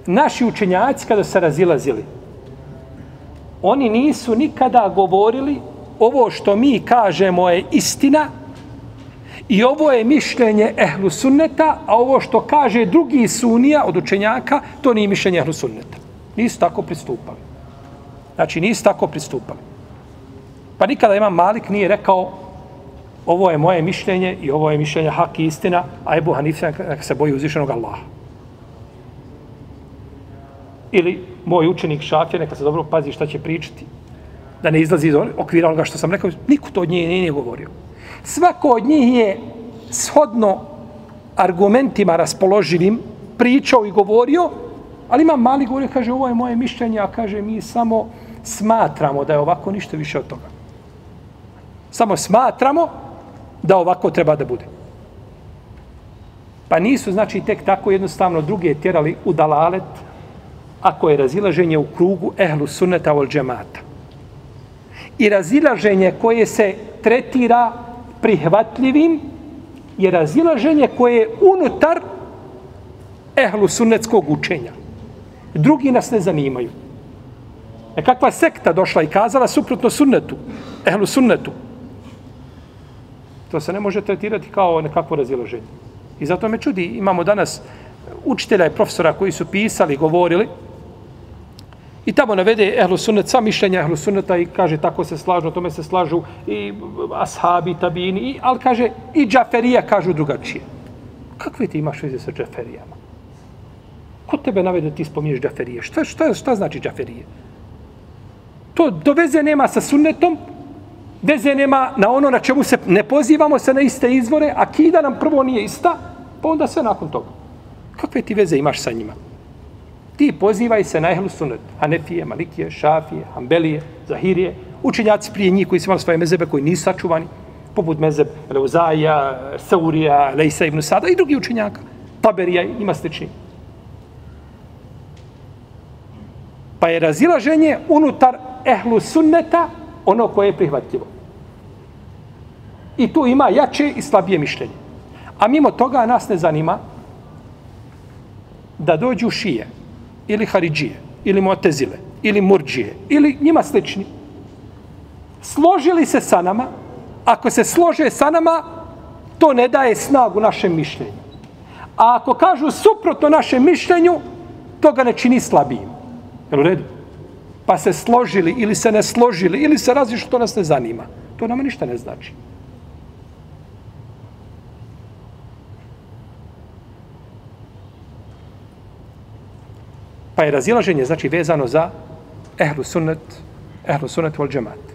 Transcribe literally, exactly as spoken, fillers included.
naši učenjaci kada se razilazili, oni nisu nikada govorili ovo što mi kažemo je istina i ovo je mišljenje ehlu sunneta, a ovo što kaže drugi sunija od učenjaka, to nije mišljenje ehlu sunneta. Nisu tako pristupali. Znači, nisu tako pristupali. Pa nikada Imam Malik nije rekao ovo je moje mišljenje i ovo je mišljenje hak i istina, a Ebu Hanife neka se boji uzvišenog Allaha. Ili moj učenik Šafija, neka se dobro pazi šta će pričati, da ne izlazi iz okvira onoga što sam rekao, niko to od njih nije, nije govorio. Svako od njih je shodno argumentima raspoloživim pričao i govorio, ali Imam Malik govorio, kaže, ovo je moje mišljenje, a kaže, mi samo smatramo da je ovako, ništa više od toga. Samo smatramo da ovako treba da bude. Pa nisu, znači, tek tako jednostavno druge tjerali u dalalet, ako je razilaženje u krugu ehlu sunneta vol džemata. I razilaženje koje se tretira prihvatljivim je razilaženje koje je unutar ehlu sunnetskog učenja. Drugi nas ne zanimaju. Nekakva sekta došla i kazala suprotno sunnetu, ehlu sunnetu. To se ne može tretirati kao nekakvo razilaženje. I zato me čudi, imamo danas učitelja i profesora koji su pisali, govorili, i tamo navede ehlu sunnet, sva mišljenja ehlu sunneta i kaže tako se slažu, o tome se slažu i ashabi, tabini, i, ali kaže i džaferija kažu drugačije. Kakve ti imaš veze sa džaferijama? Ko tebe navede ti spominješ džaferije? Šta, šta, šta znači džaferije? To do veze nema sa sunnetom, veze nema na ono na čemu se ne pozivamo se na iste izvore, a akida nam prvo nije ista, pa onda sve nakon toga. Kakve ti veze imaš sa njima? Ti pozivaj se na ehlu sunnet, Hanefije, Malikije, Šafije, Hanbelije, Zahirije, učenjaci prije njih koji su imali svoje mezebe koji nisu sačuvani, poput mezeb Leuzaija, Saurija, Lejsa ibn Sada i drugi učenjaka, Taberija, ima slični. Pa je razilaženje unutar ehlu sunneta ono koje je prihvatljivo. I tu ima jače i slabije mišljenje. A mimo toga nas ne zanima da dođu šije, ili haridžije, ili mu'tezile, ili murdžije, ili njima slični. Složili se sa nama, ako se slože sa nama, to ne daje snagu našem mišljenju. A ako kažu suprotno našem mišljenju, to ga ne čini slabijim. Jel u redu? Pa se složili, ili se ne složili, ili se različili, to nas ne zanima. To nama ništa ne znači. Pa je razilaženje, znači, vezano za ehlu sunnet, ehlu sunnet vol džemat.